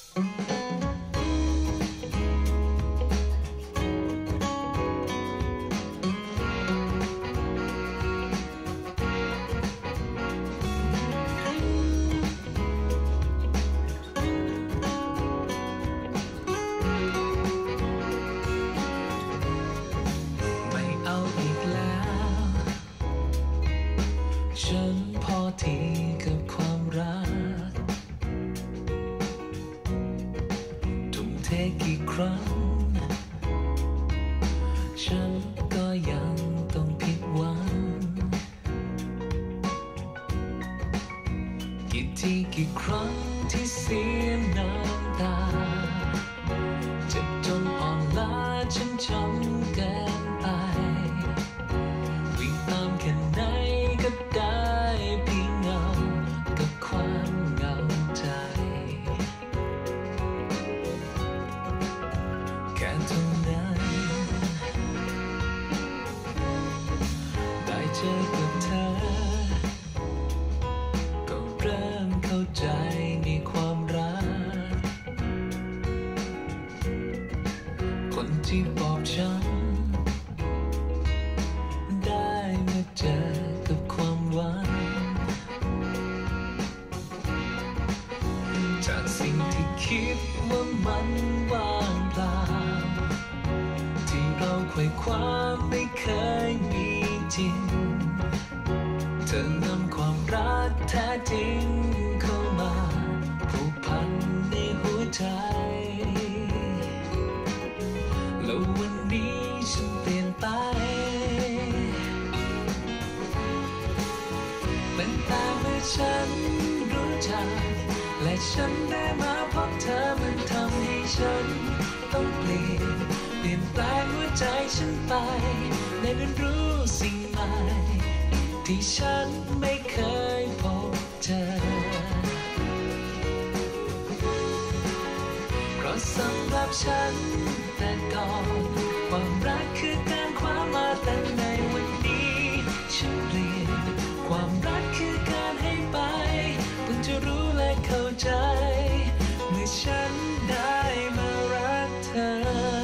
ฉันพอที่กับความรักทุ่มเทกี่ครั้งฉันก็ยังต้องผิดหวังกี่ทีกี่ครั้งที่เสียน้ำตาเจ็บจนอ่อนล้าฉันจำเกินไปวิ่งตามแค่ไหนก็ได้เพียงเงากับความเหงาใจแค่เท่านั้นได้เจอกับเธอก็เริ่มเข้าใจในความรักคนที่บอบช้ำได้มาเจอกับความหวังจากสิ่งที่คิดว่ามันว่างเปล่าที่เราไขว่คว้าไม่เคยมีจริงเธอนำความรักแท้จริงเข้ามาผูกพันในหัวใจแล้ววันนี้ฉันเปลี่ยนไปตั้งแต่เมื่อฉันรู้จักและฉันได้มาพบเธอมันทำให้ฉันต้องเปลี่ยนแปลงหัวใจฉันไปได้เรียนรู้สิ่งใหม่ที่ฉันไม่เคยพบเจอเพราะสำหรับฉันแต่ก่อนความรักคือการคว้ามาแต่ในวันนี้ฉันเปลี่ยนความรักคือการให้ไปเพิ่งจะรู้และเข้าใจเมื่อฉันได้มารักเธอ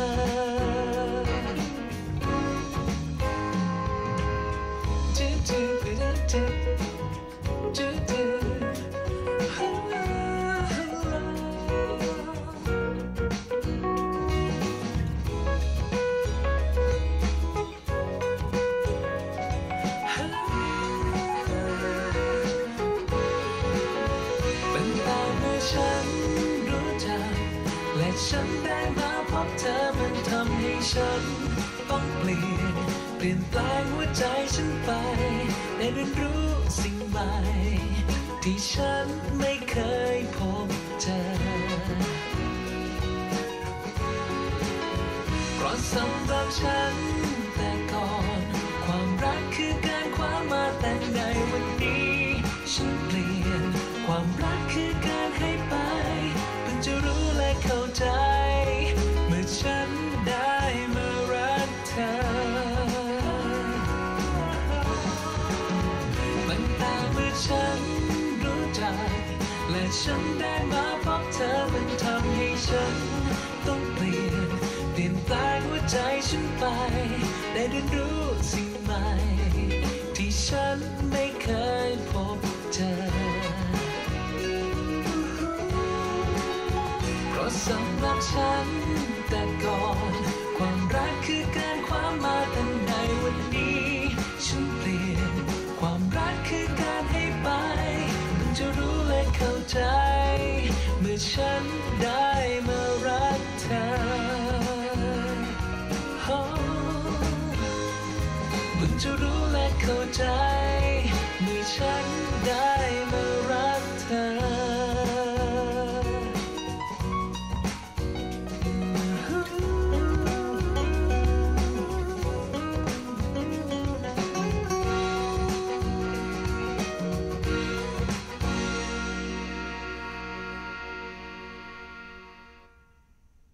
ฉันได้มาพบเธอมันทำให้ฉันต้องเปลี่ยนแปลงหัวใจฉันไปได้เรียนรู้สิ่งใหม่ที่ฉันไม่เคยพบเจอเพราะสำหรับฉันแต่ก่อนความรักคือการคว้ามาแต่ในวันนี้ฉันเปลี่ยนความรักคือการให้ไปเพิ่งจะรู้และเข้าใจเมื่อฉันได้มารักเธอตั้งแต่เมื่อฉันรู้จักและฉันได้มาพบเธอมันทำให้ฉันต้องเปลี่ยนแปลงหัวใจฉันไปได้เรียนรู้สิ่งใหม่ที่ฉันไม่เคยพบเจอเพราะสำหรับฉันแต่ก่อนความรักคือการคว้ามาแต่ในวันนี้ฉันเปลี่ยนความรักคือการให้ไปเพิ่งจะรู้และเข้าใจเมื่อฉันได้มารักเธอเพิ่งจะรู้และเข้าใจเมื่อฉัน